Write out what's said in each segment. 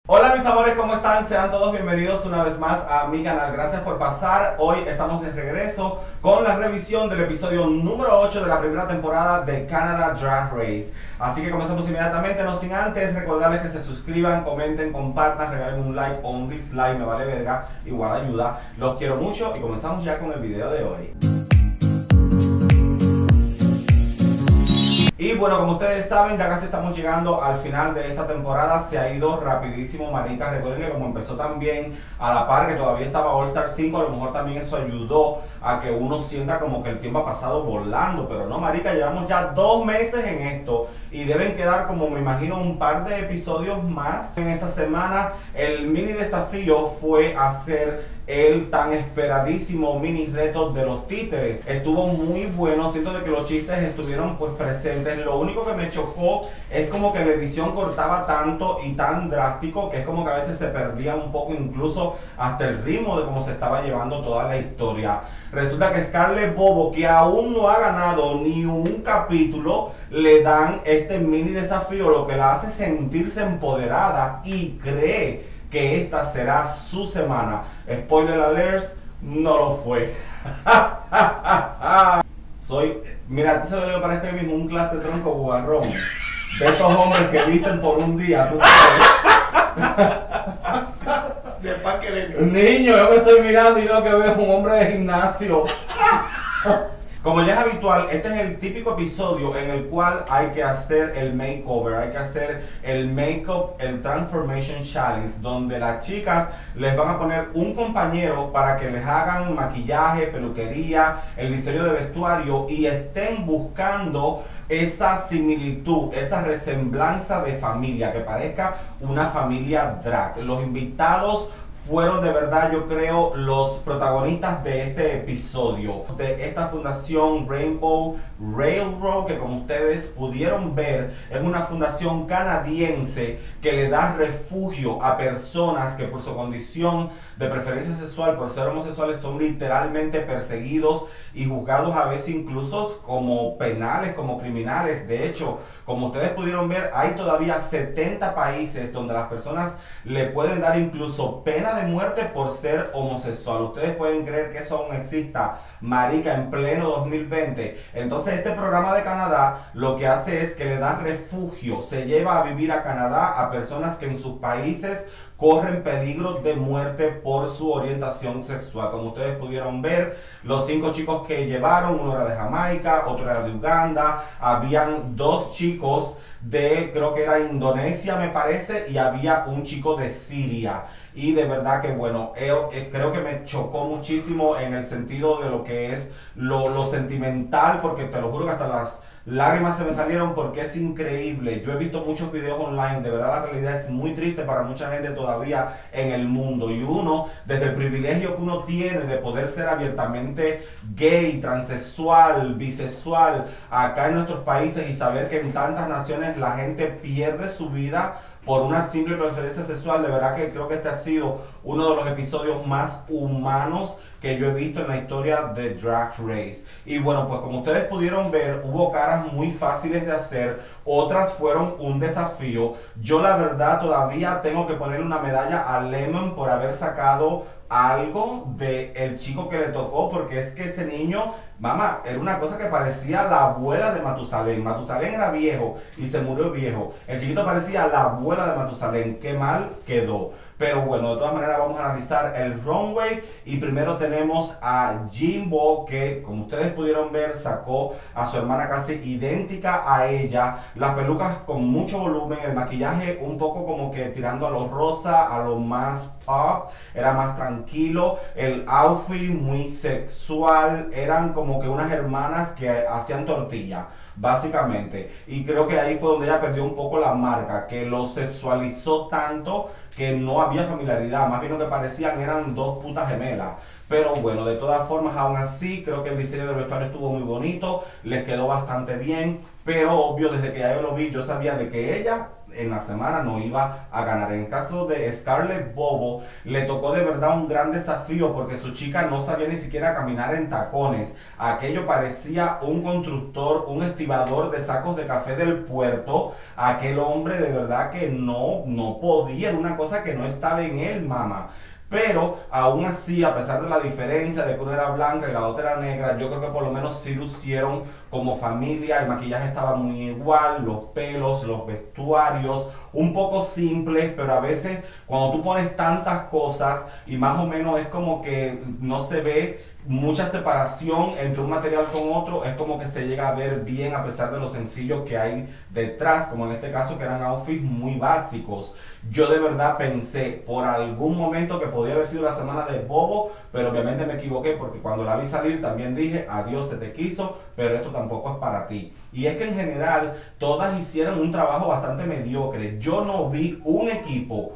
Hola mis amores, ¿cómo están? Sean todos bienvenidos una vez más a mi canal. Gracias por pasar. Hoy estamos de regreso con la revisión del episodio número 8 de la primera temporada de Canada Drag Race. Así que comenzamos inmediatamente, no sin antes recordarles que se suscriban, comenten, compartan, regalen un like o un dislike, me vale verga, igual ayuda. Los quiero mucho y comenzamos ya con el video de hoy. Y bueno, como ustedes saben, ya casi estamos llegando al final de esta temporada. Se ha ido rapidísimo, marica. Recuerden que como empezó también a la par que todavía estaba All Star 5, a lo mejor también eso ayudó a que uno sienta como que el tiempo ha pasado volando. Pero no, marica, llevamos ya 2 meses en esto y deben quedar, como me imagino, un par de episodios más. En esta semana el mini desafío fue hacer el tan esperadísimo mini reto de los títeres. Estuvo muy bueno, siento de que los chistes estuvieron pues presentes. Lo único que me chocó es como que la edición cortaba tanto y tan drástico que es como que a veces se perdía un poco incluso hasta el ritmo de cómo se estaba llevando toda la historia. Resulta que Scarlett Bobo, que aún no ha ganado ni un capítulo, le dan este mini desafío, lo que la hace sentirse empoderada y cree que esta será su semana. Spoiler alert, no lo fue. Mira, a ti se lo digo, parece mismo un clase de tronco bugarrón. De estos hombres que visten por un día, tú sabes. Niño, yo me estoy mirando y yo lo que veo es un hombre de gimnasio. Como ya es habitual, este es el típico episodio en el cual hay que hacer el makeover, hay que hacer el make-up, el Transformation Challenge, donde las chicas les van a poner un compañero para que les hagan maquillaje, peluquería, el diseño de vestuario y estén buscando esa similitud, esa resemblanza de familia, que parezca una familia drag. Los invitados fueron de verdad, yo creo, los protagonistas de este episodio, de esta fundación Rainbow Railroad, que como ustedes pudieron ver, es una fundación canadiense que le da refugio a personas que por su condición de preferencia sexual, por ser homosexuales, son literalmente perseguidos y juzgados a veces incluso como penales, como criminales. De hecho, como ustedes pudieron ver, hay todavía 70 países donde las personas le pueden dar incluso pena de muerte por ser homosexual. Ustedes pueden creer que eso aún exista, marica, en pleno 2020. Entonces este programa de Canadá lo que hace es que le da refugio, se lleva a vivir a Canadá a personas que en sus países corren peligro de muerte por su orientación sexual. Como ustedes pudieron ver, los 5 chicos que llevaron, uno era de Jamaica, otro era de Uganda, habían 2 chicos de, creo que era Indonesia me parece, y había un chico de Siria. Y de verdad que bueno, creo que me chocó muchísimo en el sentido de lo que es lo sentimental, porque te lo juro que hasta las lágrimas se me salieron, porque es increíble. Yo he visto muchos videos online, de verdad la realidad es muy triste para mucha gente todavía en el mundo, y uno, desde el privilegio que uno tiene de poder ser abiertamente gay, transexual, bisexual acá en nuestros países, y saber que en tantas naciones la gente pierde su vida por una simple preferencia sexual, de verdad que creo que este ha sido uno de los episodios más humanos que yo he visto en la historia de Drag Race. Y bueno, pues como ustedes pudieron ver, hubo caras muy fáciles de hacer, otras fueron un desafío. Yo la verdad todavía tengo que ponerle una medalla a Lemon por haber sacado algo de el chico que le tocó, porque es que ese niño, mamá, era una cosa que parecía la abuela de Matusalén. Matusalén era viejo y se murió viejo. El chiquito parecía la abuela de Matusalén. Qué mal quedó. Pero bueno, de todas maneras vamos a analizar el runway. Y primero tenemos a Jimbo, que como ustedes pudieron ver, sacó a su hermana casi idéntica a ella. Las pelucas con mucho volumen, el maquillaje un poco como que tirando a lo rosa, a lo más pop, era más tranquilo. El outfit muy sexual, eran como que unas hermanas que hacían tortilla, básicamente. Y creo que ahí fue donde ella perdió un poco la marca, que lo sexualizó tanto que no había familiaridad, más bien lo que parecían eran 2 putas gemelas. Pero bueno, de todas formas, aún así, creo que el diseño del vestuario estuvo muy bonito, les quedó bastante bien, pero obvio, desde que ya yo lo vi, yo sabía de que ella en la semana no iba a ganar. En el caso de Scarlett Bobo, le tocó de verdad un gran desafío porque su chica no sabía ni siquiera caminar en tacones. Aquello parecía un constructor, un estibador de sacos de café del puerto. Aquel hombre de verdad que no podía, era una cosa que no estaba en él, mamá. Pero aún así, a pesar de la diferencia de que una era blanca y la otra era negra, yo creo que por lo menos sí lucieron como familia. El maquillaje estaba muy igual, los pelos, los vestuarios, un poco simples, pero a veces cuando tú pones tantas cosas y más o menos es como que no se ve mucha separación entre un material con otro, es como que se llega a ver bien a pesar de lo sencillo que hay detrás, como en este caso que eran outfits muy básicos. Yo de verdad pensé por algún momento que podía haber sido la semana de Bobo, pero obviamente me equivoqué porque cuando la vi salir también dije, adiós, se te quiso, pero esto tampoco es para ti. Y es que en general todas hicieron un trabajo bastante mediocre. Yo no vi un equipo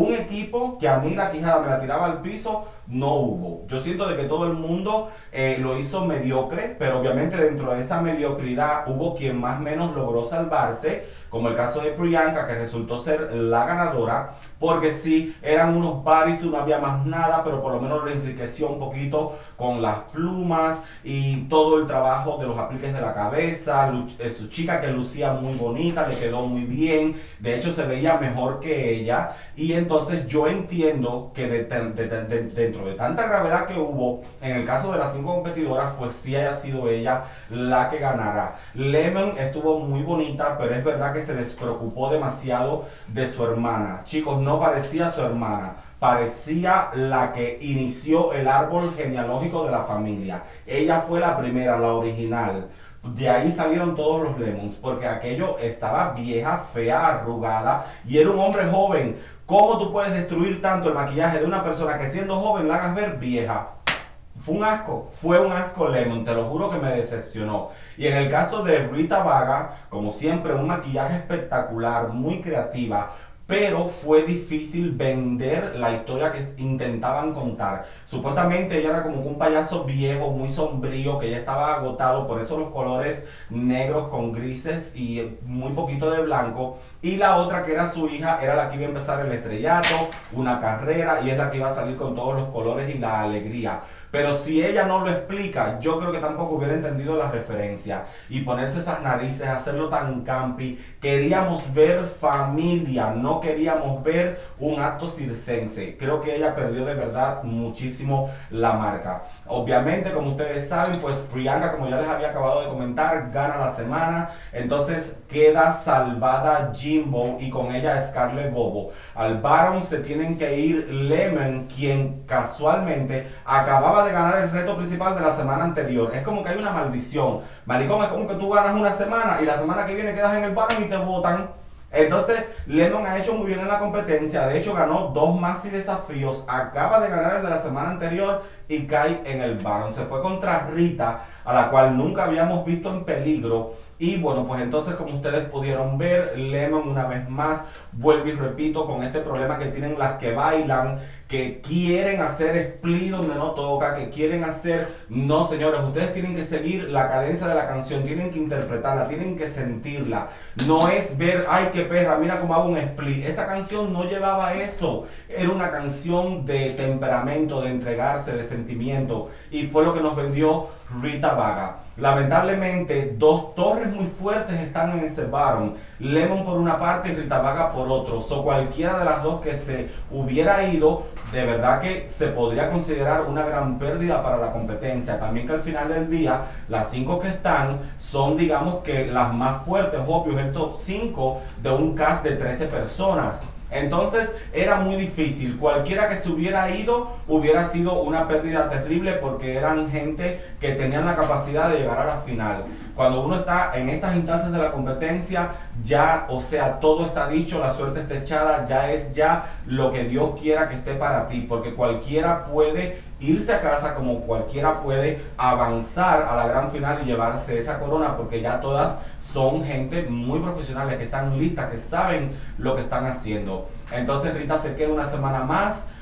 que a mí la quijada me la tiraba al piso, no hubo. Yo siento de que todo el mundo lo hizo mediocre, pero obviamente dentro de esa mediocridad hubo quien más o menos logró salvarse, como el caso de Priyanka, que resultó ser la ganadora, porque sí, eran unos baris, no había más nada, pero por lo menos le enriqueció un poquito con las plumas y todo el trabajo de los apliques de la cabeza. Su chica que lucía muy bonita, le quedó muy bien, de hecho se veía mejor que ella, y entonces yo entiendo que dentro de tanta gravedad que hubo, en el caso de las 5 competidoras, pues sí haya sido ella la que ganara. Lemon estuvo muy bonita, pero es verdad que se despreocupó demasiado de su hermana. Chicos, no parecía su hermana, parecía la que inició el árbol genealógico de la familia. Ella fue la primera, la original. De ahí salieron todos los Lemons, porque aquello estaba vieja, fea, arrugada, y era un hombre joven. ¿Cómo tú puedes destruir tanto el maquillaje de una persona que siendo joven la hagas ver vieja? Fue un asco Lemon, te lo juro que me decepcionó. Y en el caso de Rita Baga, como siempre, un maquillaje espectacular, muy creativa, pero fue difícil vender la historia que intentaban contar. Supuestamente ella era como un payaso viejo, muy sombrío, que ya estaba agotado, por eso los colores negros con grises y muy poquito de blanco. Y la otra, que era su hija, era la que iba a empezar el estrellato, una carrera, y es la que iba a salir con todos los colores y la alegría. Pero si ella no lo explica, yo creo que tampoco hubiera entendido la referencia. Y ponerse esas narices, hacerlo tan campi. Queríamos ver familia, no queríamos ver un acto circense. Creo que ella perdió de verdad muchísimo la marca. Obviamente, como ustedes saben, pues Priyanka, como ya les había acabado de comentar, gana la semana. Entonces queda salvada Jimbo y con ella Scarlett Bobo. Al Baron se tienen que ir Lemon, quien casualmente acababa de ganar el reto principal de la semana anterior. Es como que hay una maldición. Maricón, es como que tú ganas una semana y la semana que viene quedas en el Baron y te votan. Entonces, Lemon ha hecho muy bien en la competencia. De hecho, ganó 2 Maxi desafíos. Acaba de ganar el de la semana anterior y cae en el Baron. Se fue contra Rita, a la cual nunca habíamos visto en peligro. Y bueno, pues entonces, como ustedes pudieron ver, Lemon una vez más vuelve y repito con este problema que tienen las que bailan, que quieren hacer split donde no toca, que quieren hacer... No, señores, ustedes tienen que seguir la cadencia de la canción, tienen que interpretarla, tienen que sentirla. No es ver, ay, qué perra, mira cómo hago un split. Esa canción no llevaba eso. Era una canción de temperamento, de entregarse, de sentimiento. Y fue lo que nos vendió Rita Baga. Lamentablemente, 2 torres muy fuertes están en ese Baron. Lemon por una parte y Rita Baga por otro. Cualquiera de las dos que se hubiera ido, de verdad que se podría considerar una gran pérdida para la competencia. También que al final del día, las 5 que están son, digamos que las más fuertes, obvio, estos 5 de un cast de 13 personas. Entonces era muy difícil. Cualquiera que se hubiera ido hubiera sido una pérdida terrible porque eran gente que tenían la capacidad de llegar a la final. Cuando uno está en estas instancias de la competencia, ya, o sea, todo está dicho, la suerte está echada, ya es lo que Dios quiera que esté para ti, porque cualquiera puede irse a casa como cualquiera puede avanzar a la gran final y llevarse esa corona, porque ya todas son gente muy profesionales, que están listas, que saben lo que están haciendo. Entonces Rita se queda una semana más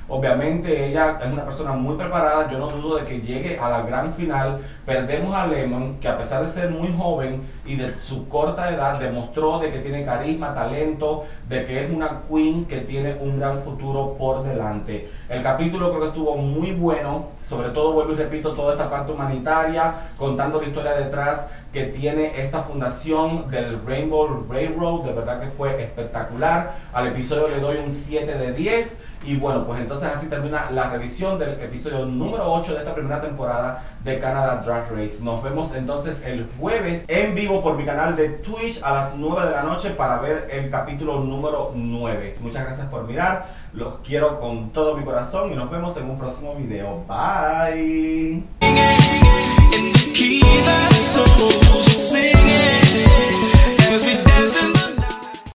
Obviamente ella es una persona muy preparada, yo no dudo de que llegue a la gran final. Perdemos a Lemon, que a pesar de ser muy joven y de su corta edad, demostró de que tiene carisma, talento, de que es una queen que tiene un gran futuro por delante. El capítulo creo que estuvo muy bueno, sobre todo, vuelvo y repito, toda esta parte humanitaria, contando la historia detrás que tiene esta fundación del Rainbow Railroad. De verdad que fue espectacular. Al episodio le doy un 7 de 10. Y bueno, pues entonces así termina la revisión del episodio número 8 de esta primera temporada de Canada Drag Race. Nos vemos entonces el jueves en vivo por mi canal de Twitch a las 9 de la noche para ver el capítulo número 9. Muchas gracias por mirar, los quiero con todo mi corazón y nos vemos en un próximo video. Bye.